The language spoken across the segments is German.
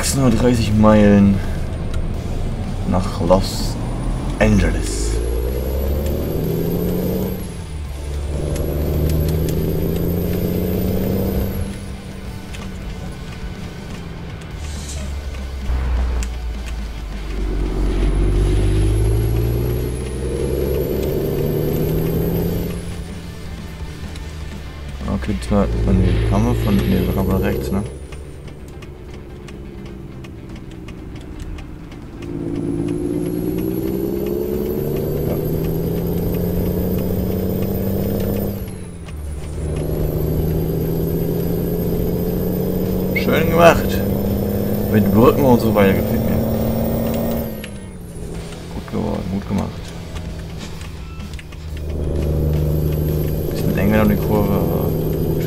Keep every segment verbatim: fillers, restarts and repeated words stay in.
sechshundertdreißig Meilen nach Los Angeles. Okay, diesmal, ne, kamen wir von, ne, wir kamen von rechts, ne? Ja. Schön gemacht. Mit Brücken und so weiter, gefällt mir. Gut geworden, gut gemacht. Bisschen enger um die Kurve, aber gut.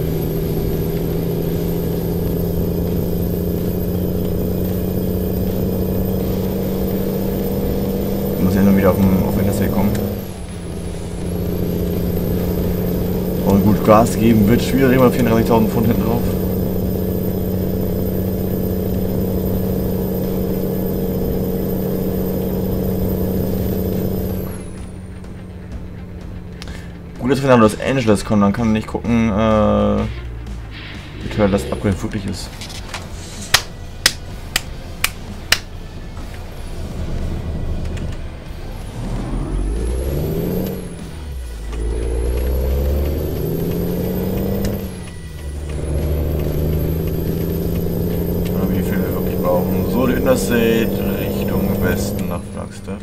Ich muss ja nur wieder auf den, auf den Interstate kommen. Und gut Gas geben wird schwierig, immer vierunddreißigtausend Pfund hinten drauf. Gut, dass wir nach Los Angeles kommen, dann kann ich gucken, äh, wie teuer das Upgrade wirklich ist. Oder wie viel wir wirklich brauchen. So, die Interstate Richtung Westen nach Flagstaff.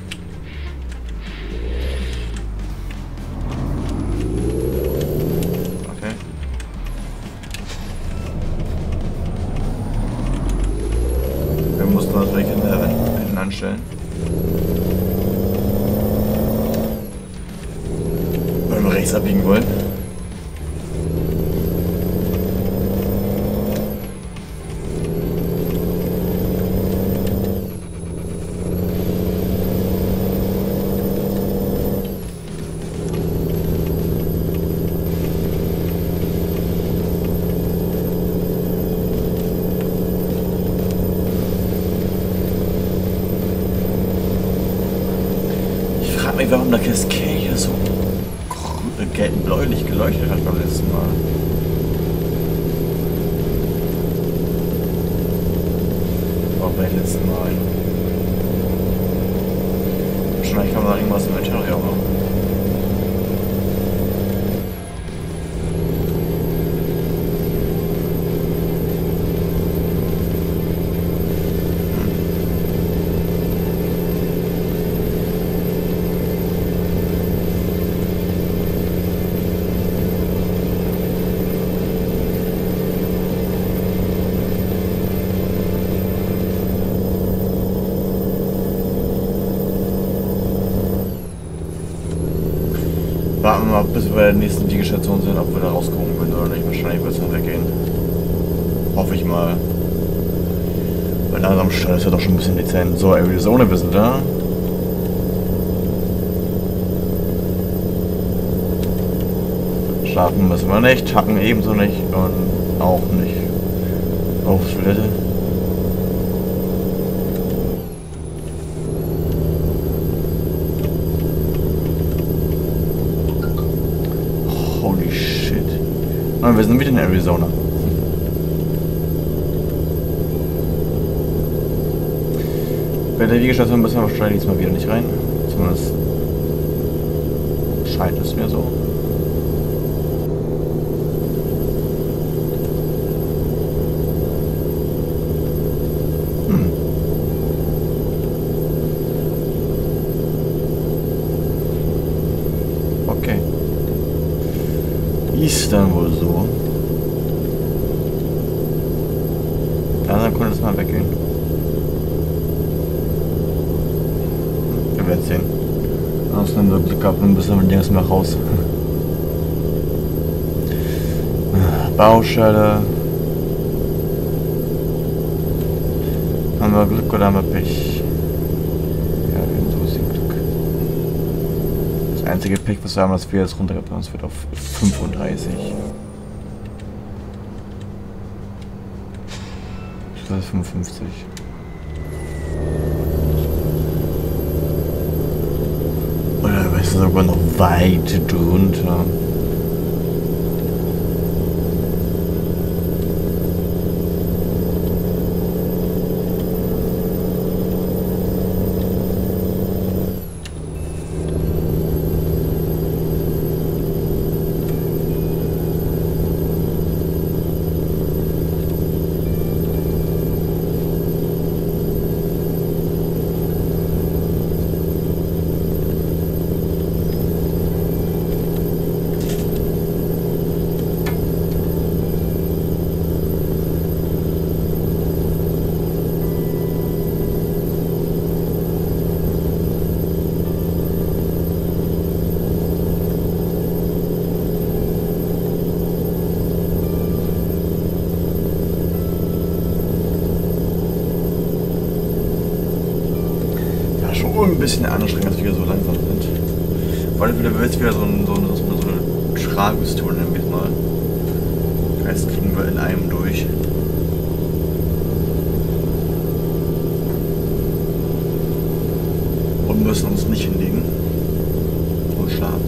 Mussten wir natürlich hinten anstellen. Wenn wir rechts abbiegen wollen. Warum der Cascade hier so gelb-bläulich geleuchtet hat beim letzten Mal. Auch beim letzten Mal. Wahrscheinlich kann man da irgendwas im Interieur machen. Warten wir mal, bis wir bei der nächsten Wiegestation sind, ob wir da rauskommen können oder nicht. Wahrscheinlich wird es noch weggehen. Hoffe ich mal. Weil langsam Stall ist ja doch schon ein bisschen dezent. So, Arizona, wir sind da. Schlafen müssen wir nicht, hacken ebenso nicht und auch nicht. Aufs Toilette. Holy shit. Und wir sind wieder in Arizona. Bei der Wiegestation müssen wir wahrscheinlich diesmal wieder nicht rein. Zumindest scheint es mir so. Hm. Okay. Ist dann wohl so. Ja, dann konnte es mal weggehen. Wir werden sehen. Ansonsten haben wir Glück gehabt und bis dann jetzt mal raus. Baustelle. Haben wir Glück oder haben wir Pech? Ja, wir haben so ein bisschen Glück. Das einzige Pech, was wir haben, dass wir jetzt runtergebracht wird auf fünfunddreißig. Das ist fünfundfünfzig. sogar noch weit drunter. Ein bisschen anstrengend, dass wir so langsam sind. Vor allem wieder wird wieder so, ein, so, eine, so eine Tragus-Tour, nennen wir es mal. Das kriegen wir in einem durch. Und müssen uns nicht hinlegen und schlafen.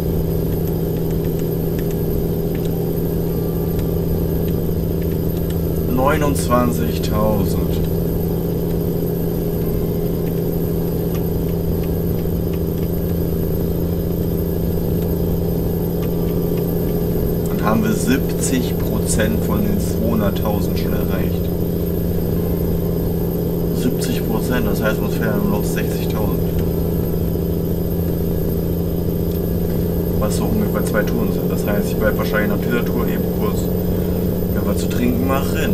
neunundzwanzigtausend. Haben wir siebzig Prozent von den zweihunderttausend schon erreicht. siebzig Prozent, das heißt, uns fehlen nur noch sechzigtausend. Was so ungefähr zwei Touren sind. Das heißt, ich werde wahrscheinlich nach dieser Tour eben kurz ja, was zu trinken machen.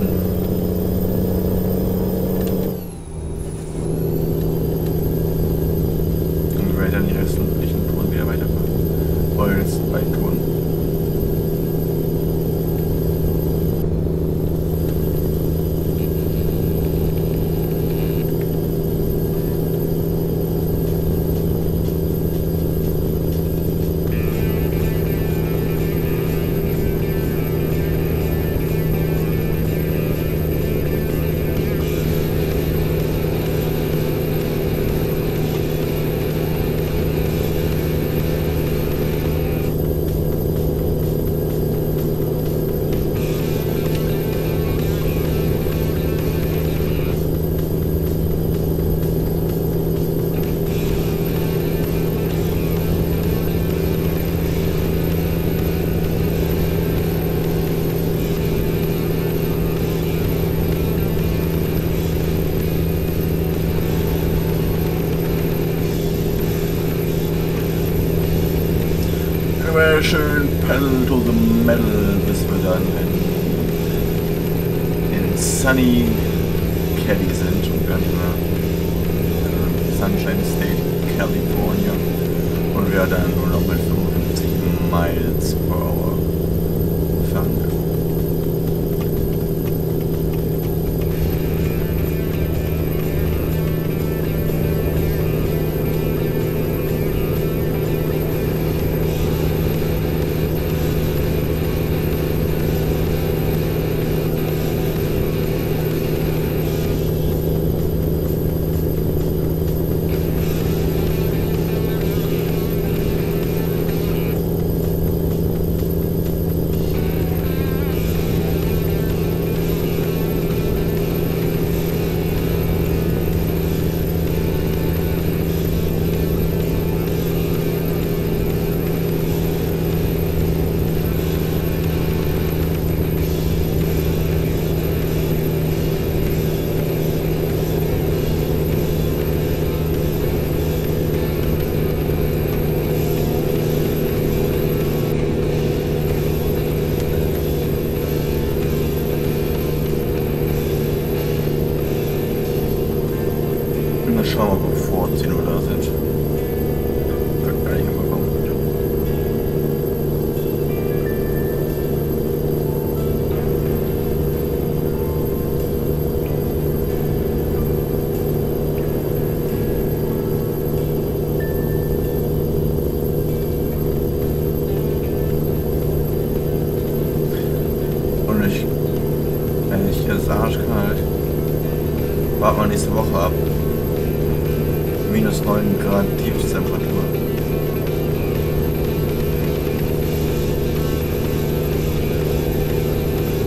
Und wir werden dann die restlichen Touren wieder weiterfahren. Oder jetzt beiden Touren. Schön pedal to the metal, bis wir dann in, in Sunny Cali sind und gar nicht mehr äh, Sunshine State, California. Und wir dann nur noch mit fünfundfünfzig Miles per Hour fahren können. Schauen wir mal, bevor zehn Uhr da sind. Wird gar nicht mehr kommen. Und ich, wenn ich hier arschkalt, warten wir nächste Woche ab. minus neun Grad Tiefstemperatur.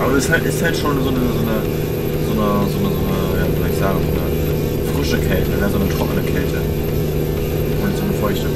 Aber es ist halt, ist halt schon so eine, so eine, so eine, so eine, so eine ja, wie soll ich sagen, so eine frische Kälte, ne? So eine trockene Kälte. Und nicht so eine feuchte.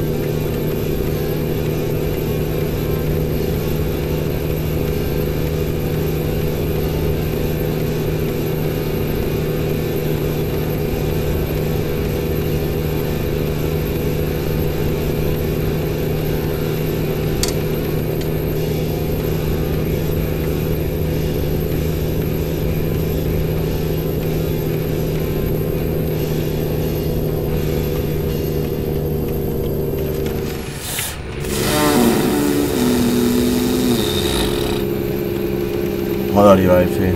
Holla die Waldfee.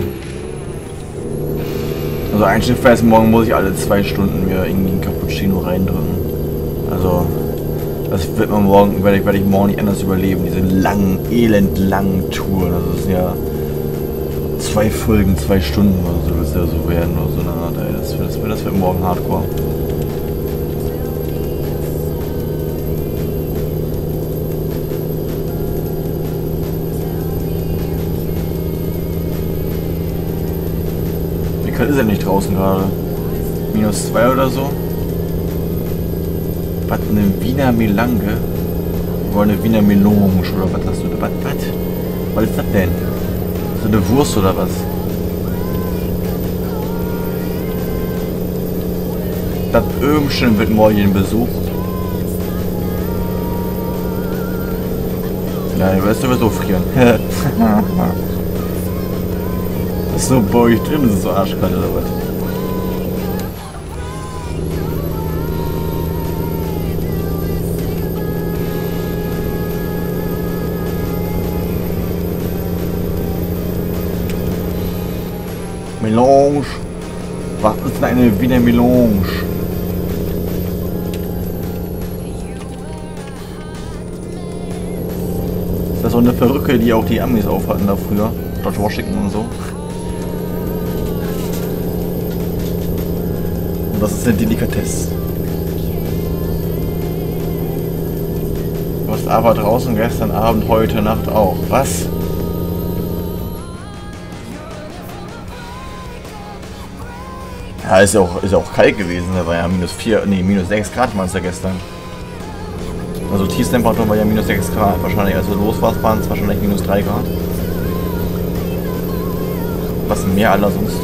Also eigentlich fest morgen muss ich alle zwei Stunden mir irgendwie ein Cappuccino reindrücken. Also das wird man morgen, werde ich, werde ich morgen nicht anders überleben. Diese langen, elend langen Touren. Das ist ja zwei Folgen, zwei Stunden oder so wird es ja so werden oder so eine Art. Ey. Das, das, wird, das wird morgen hardcore. Wie kalt ist er nicht draußen gerade? Minus zwei oder so? Was, eine Wiener Melange? Oder eine Wiener Melange oder was hast du da? Was, was? Was ist das denn? So eine Wurst oder was? Das Öhmchen wird morgen besucht. Ja, du wirst sowieso frieren. Das ist so bei euch drin, das ist so arschkalt oder was? Melange. Was ist denn eine Wiener Melange? Ist das so eine Perücke, die auch die Amis aufhatten da früher? George Washington und so. Und das ist eine Delikatesse. Du warst aber draußen gestern Abend, heute Nacht auch. Was? Ja, ist ja auch, ist ja auch kalt gewesen, da war ja minus vier, nee, minus sechs Grad meinst du gestern. Also Tiefstemperatur war ja minus sechs Grad, wahrscheinlich als du los warst, waren es wahrscheinlich minus drei Grad. Was mehr aller sonst.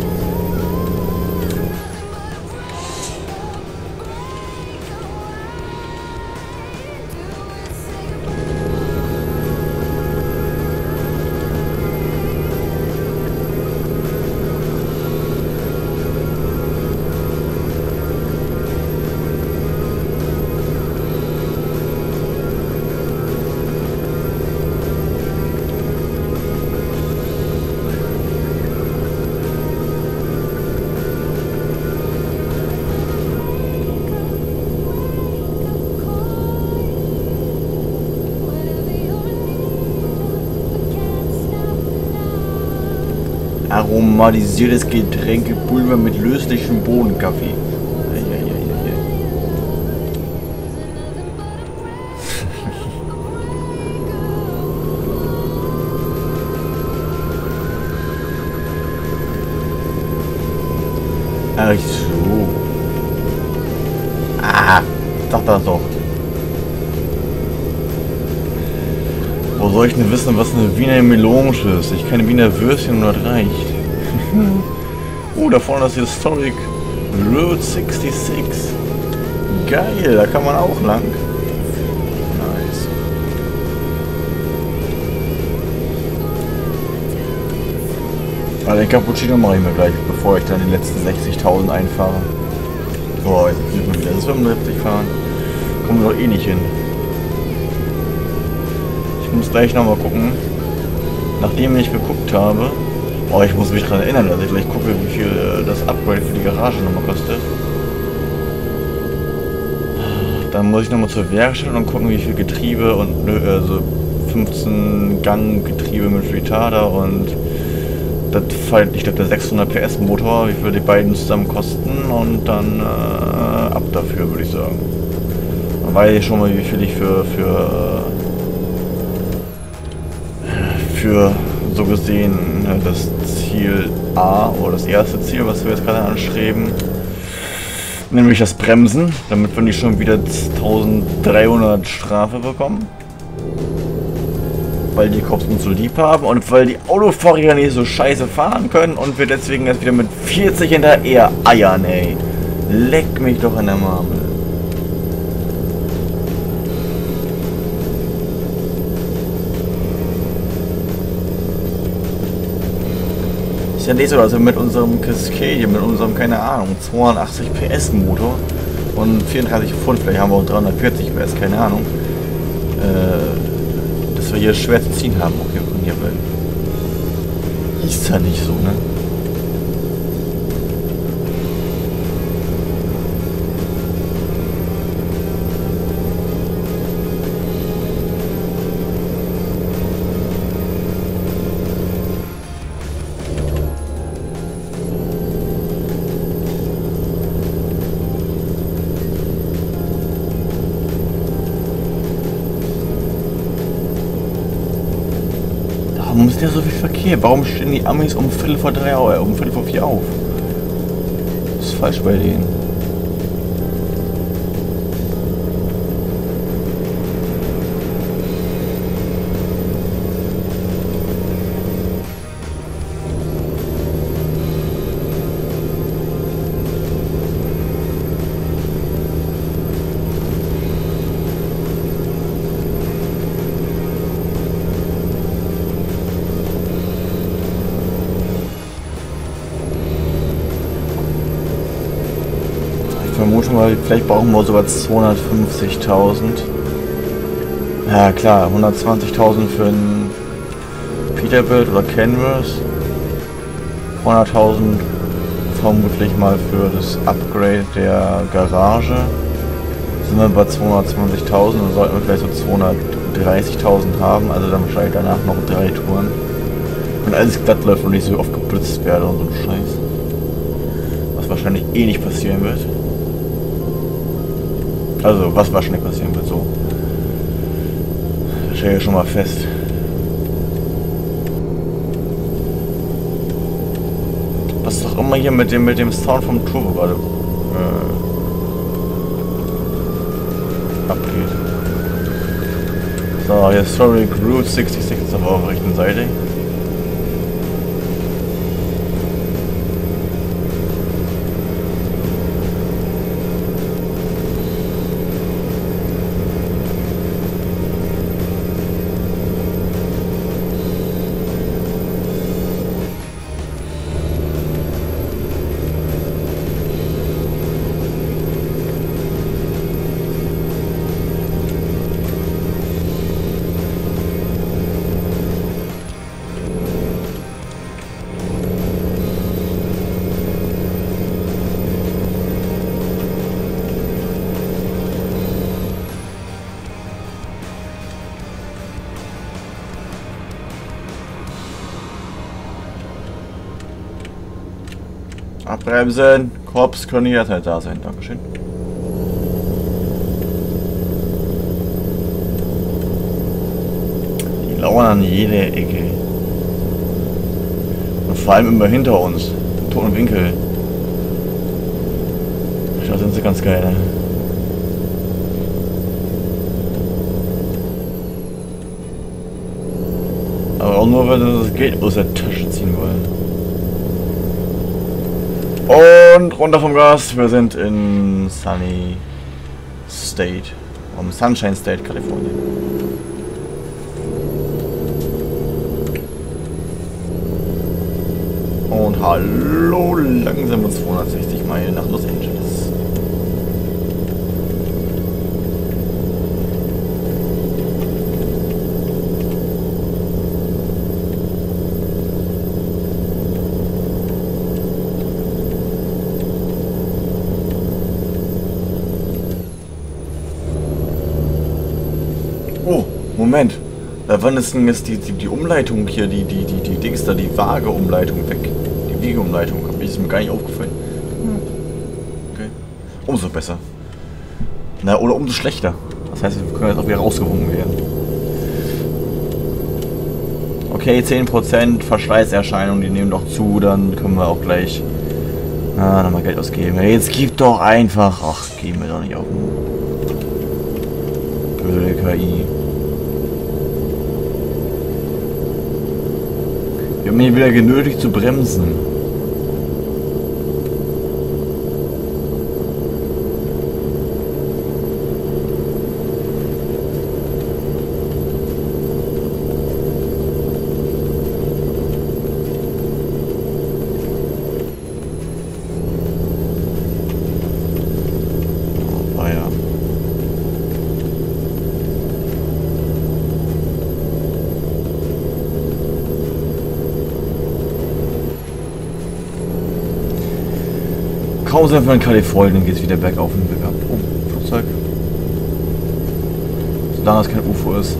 Aromatisiertes Getränkepulver mit löslichem Bohnenkaffee. Ach so. Ah, sag das doch. Wo soll ich denn wissen, was eine Wiener Melange ist? Ich kenne Wiener Würstchen und das reicht. Oh, da vorne ist Historic Route sechsundsechzig. Geil, da kann man auch lang. Nice. Also den Cappuccino mache ich mir gleich, bevor ich dann die letzten sechzigtausend einfahre. Boah, jetzt sieht man wieder das fünfundsiebzig fahren. Kommen wir doch eh nicht hin. Ich muss gleich nochmal gucken, nachdem ich geguckt habe. Oh, ich muss mich daran erinnern, dass ich gleich gucke, wie viel das Upgrade für die Garage nochmal kostet. Dann muss ich nochmal zur Werkstatt und gucken, wie viel Getriebe und also fünfzehn Gang Getriebe mit Retarder und das fällt, ich glaube, der sechshundert P S Motor, wie viel die beiden zusammen kosten und dann äh, ab dafür, würde ich sagen. Dann weiß ich schon mal, wie viel ich für für für so gesehen das Ziel A oder das erste Ziel, was wir jetzt gerade anstreben. Nämlich das Bremsen, damit wir nicht schon wieder eintausenddreihundert Strafe bekommen. Weil die Cops uns so lieb haben und weil die Autofahrer nicht so scheiße fahren können und wir deswegen jetzt wieder mit vierzig hinterher eiern, ey. Leck mich doch in der Marmel. Ist ja nicht so, also mit unserem Cascadia, mit unserem, keine Ahnung, zweihundertachtzig P S Motor und vierunddreißig Pfund, vielleicht haben wir auch dreihundertvierzig P S, keine Ahnung, äh, dass wir hier schwer zu ziehen haben, okay, von hier, weil ist ja nicht so, ne? Warum ist der so viel Verkehr? Warum stehen die Amis um Viertel vor drei auf, um Viertel vor vier auf? Was ist falsch bei denen? Ich vermute mal, vielleicht brauchen wir sogar zweihundertfünfzigtausend. Ja klar, hundertzwanzigtausend für ein Peterbilt oder Canvas. hunderttausend vermutlich mal für das Upgrade der Garage. Sind wir bei zweihundertzwanzigtausend, dann sollten wir vielleicht so zweihundertdreißigtausend haben, also dann wahrscheinlich danach noch drei Touren. Wenn alles glatt läuft und nicht so oft geblitzt werde und so ein Scheiß. Was wahrscheinlich eh nicht passieren wird. Also, was wahrscheinlich passieren wird, so. Das steht ja schon mal fest. Was ist doch immer hier mit dem mit dem Sound vom Turbo gerade äh, abgeht. So, Historic Route sechsundsechzig ist auf eurer rechten Seite. Abbremsen, Cops können jederzeit da sein, Dankeschön. Die lauern an jeder Ecke. Und vor allem immer hinter uns, im toten Winkel. Da sind sie ganz geil, ne? Aber auch nur, wenn sie das Geld aus der Tasche ziehen wollen. Und runter vom Gas, wir sind in Sunny State, um Sunshine State, Kalifornien. Und hallo, langsam mit zweihundertsechzig Meilen nach Los Angeles. Oh, Moment. Äh, wann ist denn jetzt die, die, die Umleitung hier, die, die, die, die Dings da, die Waage-Umleitung weg? Die Wiegeumleitung, ist mir gar nicht aufgefallen. Okay. Umso besser. Na, oder umso schlechter. Das heißt, wir können jetzt auch wieder rausgewungen werden. Okay, zehn Prozent Verschleißerscheinungen, die nehmen doch zu, dann können wir auch gleich ah, nochmal Geld ausgeben. Hey, jetzt gib doch einfach... Ach, gehen wir doch nicht auf den... Blöde K I. Wir haben ihn wieder genötigt zu bremsen. Kaum sind wir in Kalifornien, geht es wieder bergauf und bergab. Oh, Flugzeug. Solange es kein U F O ist.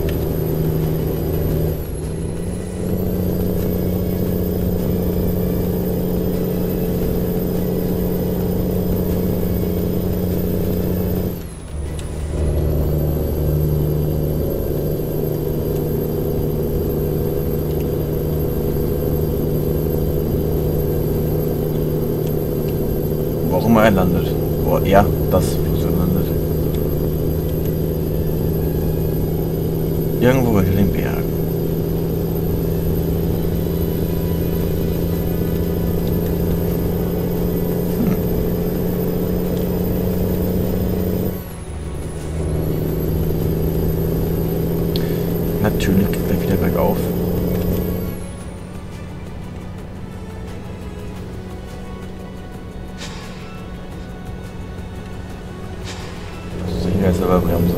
Wo auch immer er landet. Oh, ja, das Flugzeug landet. Irgendwo hinter den Bergen. Hm. Natürlich geht er wieder bergauf. Selber bremsen.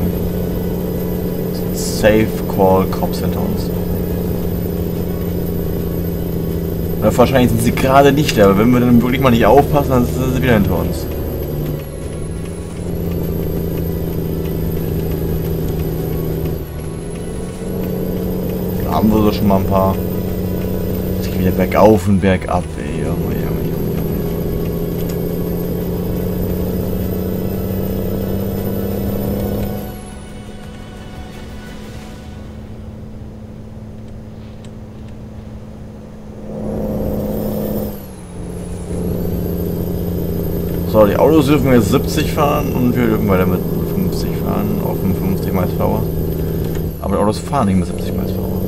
Safe Call Cops hinter uns. Oder wahrscheinlich sind sie gerade nicht da, aber wenn wir dann wirklich mal nicht aufpassen, dann sind sie wieder hinter uns. Da haben wir so schon mal ein paar. Es geht wieder bergauf und bergab, ey. Junge, Junge, Junge. So, die Autos dürfen jetzt siebzig fahren und wir dürfen weiter mit fünfzig fahren, auf dem fünfzig Miles per Hour. Aber die Autos fahren nicht mit siebzig Miles per Hour.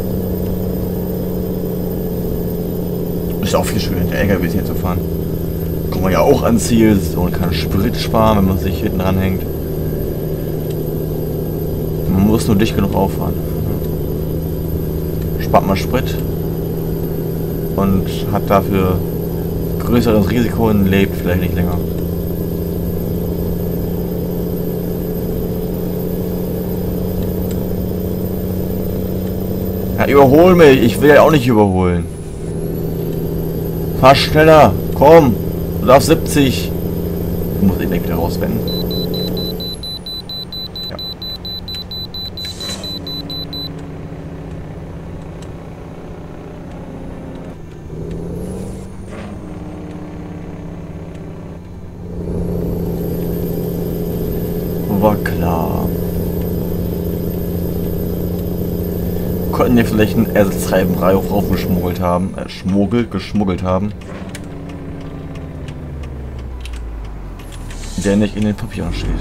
Ist auch viel schöner, der L K Ws hier zu fahren. Kommt man ja auch ans Ziel und kann Sprit sparen, wenn man sich hinten ranhängt. Man muss nur dicht genug auffahren. Spart man Sprit und hat dafür größeres Risiko und lebt vielleicht nicht länger. Ja, überhol mich, ich will ja auch nicht überholen. Fahr schneller, komm, du darfst siebzig. Ich muss ihn wieder rauswenden. Ja. War klar. Konnten wir vielleicht einen Ersatztreibenbrei raufgeschmuggelt haben, äh, schmuggelt, geschmuggelt haben, der nicht in den Papieren steht.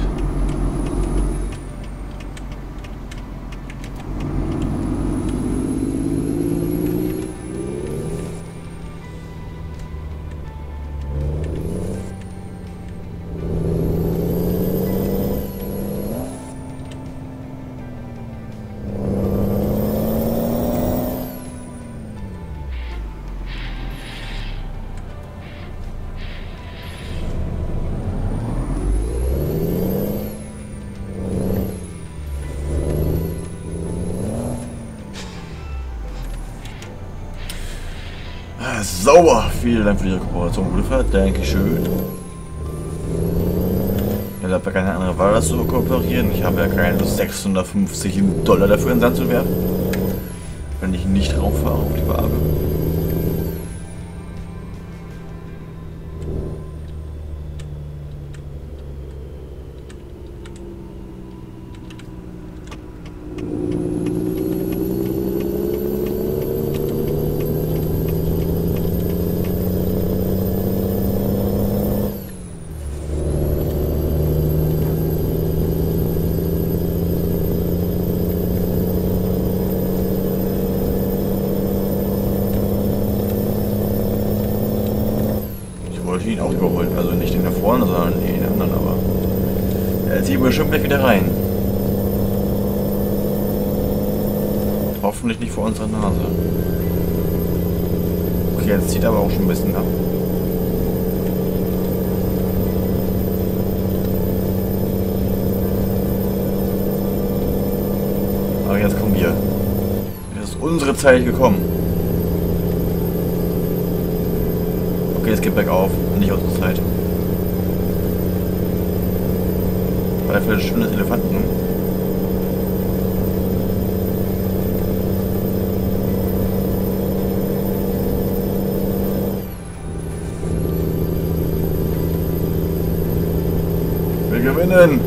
Sauber! Vielen Dank für Ihre Kooperation, gute Fahrt, Dankeschön. Ich habe ja keine andere Wahl, das zu kooperieren. Ich habe ja keine sechshundertfünfzig Dollar dafür in den Sand zu werfen, wenn ich nicht rauffahre auf die Waage. vorne, sondern den anderen, aber er zieht bestimmt gleich wieder rein. Hoffentlich nicht vor unserer Nase. Okay, jetzt zieht er aber auch schon ein bisschen ab. Aber jetzt kommen wir. Jetzt ist unsere Zeit gekommen. Okay, es geht bergauf, nicht unsere Zeit. Weil für das Stunde des Elefanten. Wir gewinnen!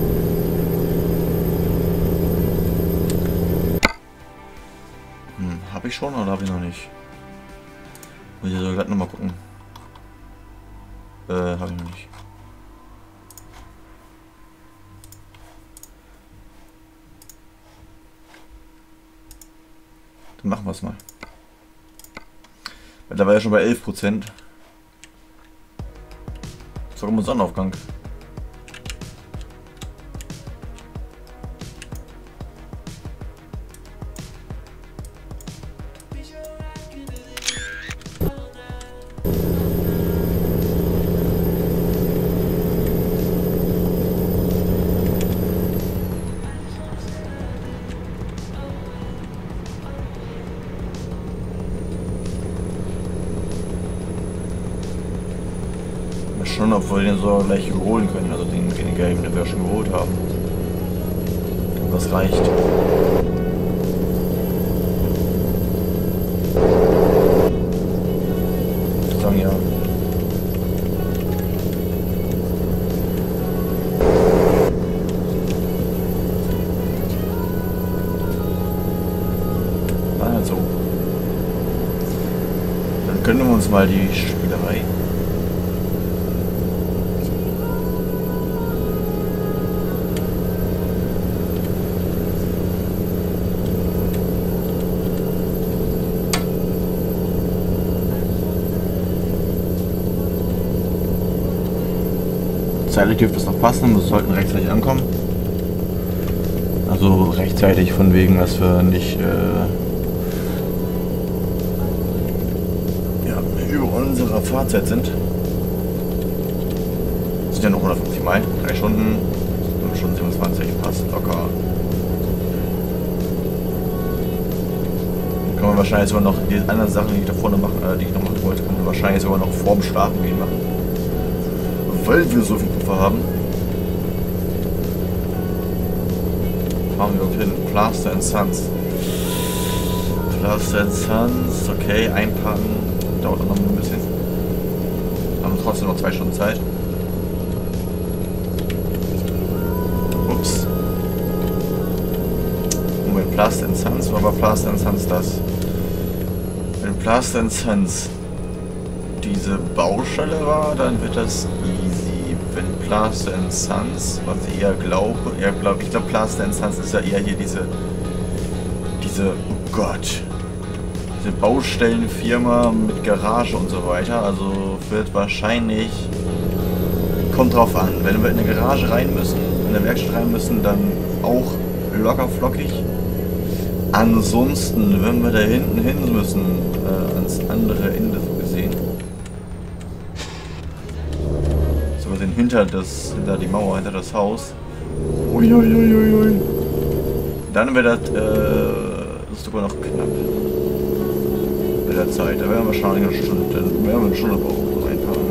Hm, hab ich schon oder hab ich noch nicht? Muss ich so gleich nochmal gucken. Äh, hab ich noch nicht. Dann machen wir es mal. Da war ja schon bei elf Prozent. Sogar mit Sonnenaufgang. Schon, obwohl wir den so gleich überholen können, also den, den gelben, den wir schon geholt haben. Und das reicht. Ich sagen ja. Also. Dann gönnen wir uns mal die Spielerei. Zeitlich dürfte es noch passen, wir sollten rechtzeitig ankommen. Also rechtzeitig von wegen, dass wir nicht äh, ja, über unserer Fahrzeit sind. Das sind ja noch hundertfünfzig Meilen, drei Stunden, fünf Stunden siebenundzwanzig, passt locker. Dann können wir wahrscheinlich sogar noch die anderen Sachen, die ich da vorne machen, äh, die ich noch machen wollte, können wir wahrscheinlich sogar noch vorm Starten gehen machen. Weil wir so viel Puffer haben. Fahren wir hin. Plaster and Sons. Plaster and Sons. Okay, einparken. Dauert noch ein bisschen. Haben trotzdem noch zwei Stunden Zeit. Ups. Moment, Plaster and Sons. Wo war Plaster and Sons das? Wenn Plaster and Sons diese Baustelle war, dann wird das easy. Wenn Plaster and Sons, was ich eher glaube, eher glaube, ich glaube Plaster and Sons ist ja eher hier diese, diese, oh Gott, diese Baustellenfirma mit Garage und so weiter. Also wird wahrscheinlich, kommt drauf an, wenn wir in eine Garage rein müssen, in eine Werkstatt rein müssen, dann auch locker flockig. Ansonsten, wenn wir da hinten hin müssen, äh, ans andere Ende so gesehen, hinter das, hinter die Mauer, hinter das Haus. Uiuiuiui. Dann wäre das, äh, das ist sogar noch knapp. Mit der Zeit. Da werden wir wahrscheinlich eine Stunde, dann werden wir eine Stunde brauchen, reinfahren.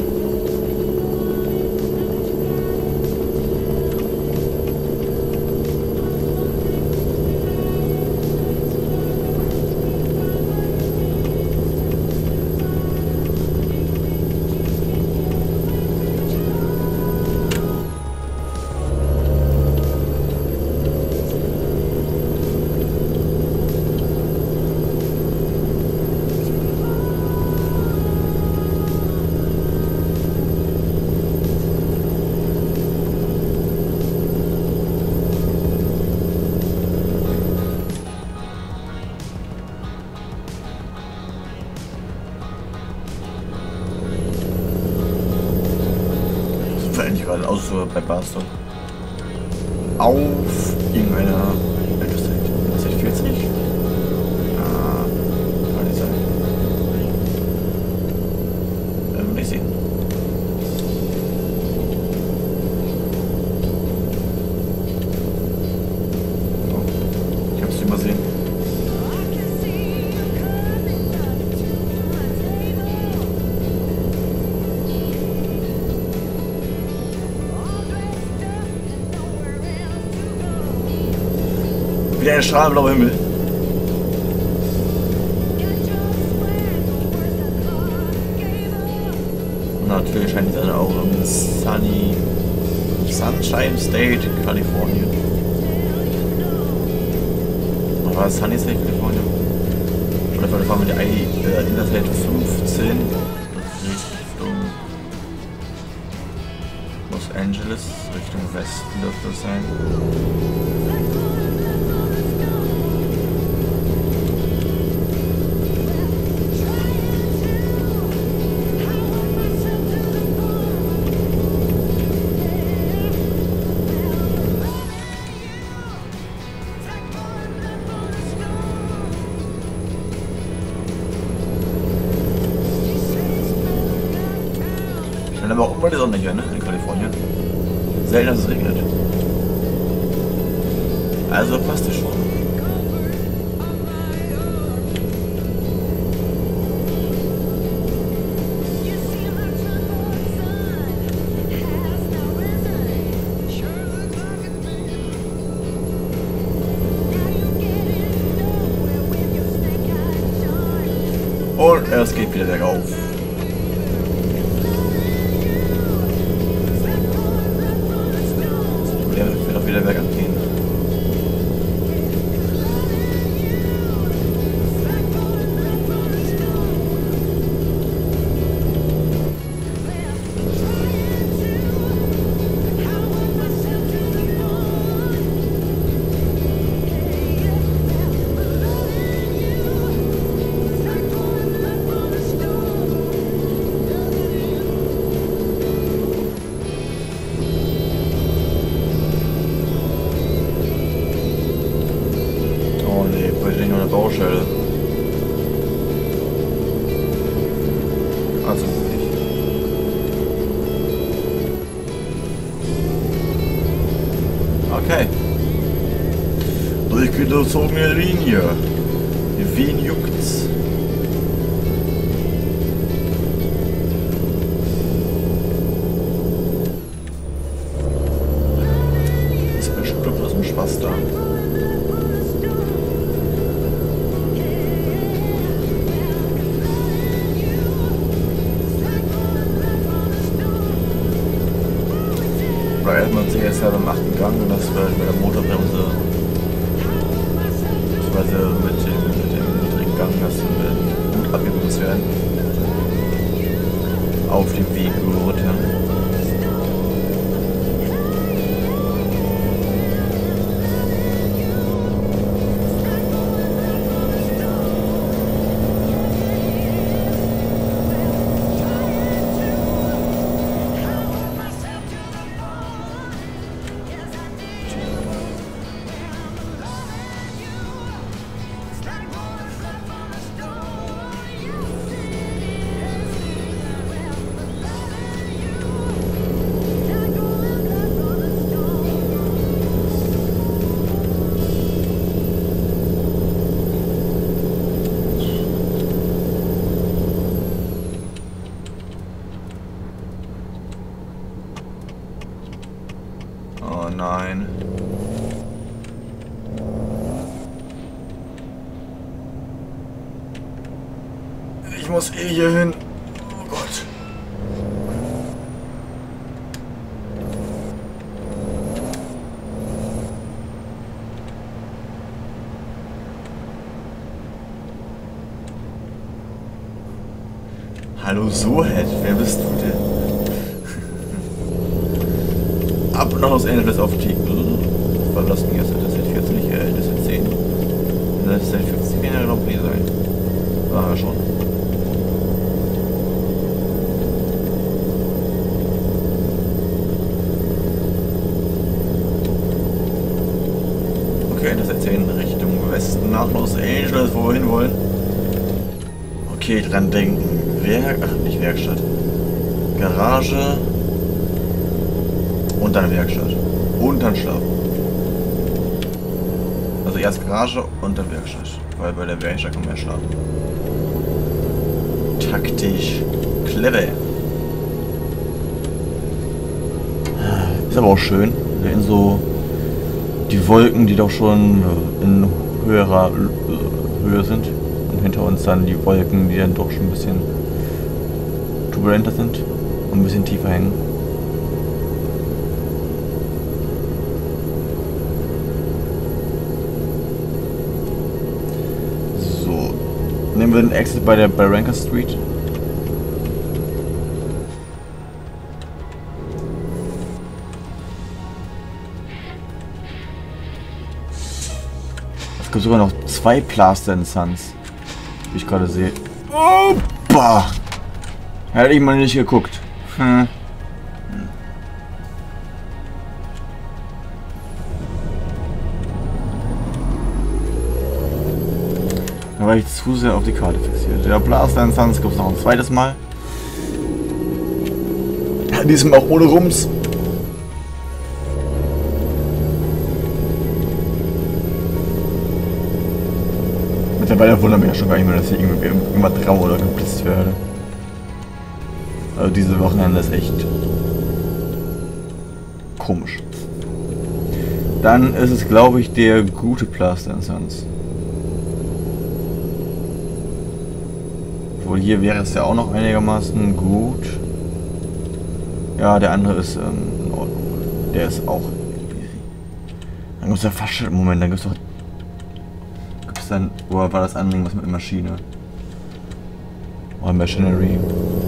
außer bei Barstow. Auf irgendeiner Interstate vierzig? Ah, kann nicht sein. Ähm, nicht sehen. Oh, ich hab's übersehen. Wieder ein strahlblauer Himmel. Und natürlich scheint die Sonne auch im Sunny Sunshine State, Kalifornien. Oder war es Sunny State, Kalifornien? Oder fahren wir die äh, Interstate fünfzehn Richtung Los Angeles, Richtung Westen dürfte es sein. Dann aber auch immer die Sonne hier, ne, in Kalifornien. Selten, dass es regnet. Also passt es schon. Und es geht wieder bergauf. Der wird auch wieder bergab gehen. Baustelle. Also nicht. Okay. Durchgezogene Linie. Wen juckt's? Das ist bestimmt was mit Spaß da. Weil man sich jetzt halt am achten Gang und das wird mit der Motorbremse beziehungsweise mit dem, mit dem niedrigen Gang, das wird gut abgebremst werden. Auf dem Weg runter. Oh nein. Ich muss eh hier hin. Oh Gott. Hallo Sohead, wer bist du denn? Ab nach Los Angeles auf die verlassen jetzt Interstate vierzig, äh, Interstate zehn. Interstate fünfzig kann ja noch nie sein. War ja schon. Interstate Richtung Westen nach Los Angeles, wo wir hin wollen. Okay, dran denken. Werk... Ach, nicht Werkstatt. Garage. Und dann Werkstatt. Und dann Schlafen. Also erst Garage und dann Werkstatt. Weil bei der Werkstatt kann man ja schlafen. Taktisch. Clever. Ist aber auch schön. In so die Wolken, die doch schon in höherer Höhe sind. Und hinter uns dann die Wolken, die dann doch schon ein bisschen turbulenter sind und ein bisschen tiefer hängen. So. Nehmen wir den Exit bei der bei Ranker Street. Es gibt sogar noch zwei Plaster in Suns, wie ich gerade sehe. Opa! Hätte ich mal nicht geguckt. Hm. Da war ich zu sehr auf die Karte fixiert. Der Blaster in Suns gibt es noch ein zweites Mal. Diesmal auch ohne Rums. Mittlerweile wundert mich ja schon gar nicht mehr, dass ich irgendwie immer trau oder geblitzt werde. Also diese Wochenende ist echt komisch. Dann ist es, glaube ich, der gute Plaster in Suns. Obwohl hier wäre es ja auch noch einigermaßen gut. Ja, der andere ist ähm, in Ordnung. Der ist auch easy. Dann gibt es ja fast schon, Moment, dann gibt es doch... Gibt es dann... Oder war das andere was mit der Maschine? Oder Machinery.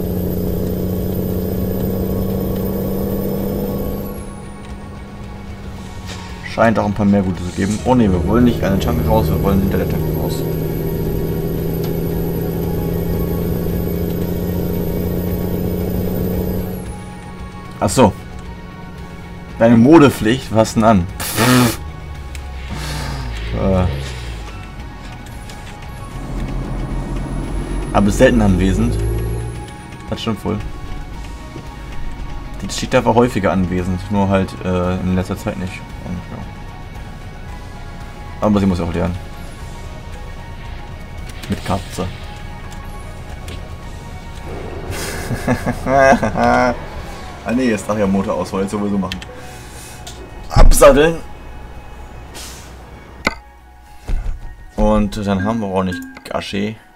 Scheint auch ein paar mehr gute zu geben. Oh ne, wir wollen nicht an den Tank raus, wir wollen hinter der Tank raus. Ach so. Deine Modepflicht, was denn an? äh. Aber ist selten anwesend. Das stimmt wohl. Die steht aber häufiger anwesend, nur halt äh, in letzter Zeit nicht. Und, ja. Aber sie muss auch lernen. Mit Katze. Ah ne, jetzt nachher Motor aus, wollte ich sowieso machen. Absatteln. Und dann haben wir auch nicht Gaché.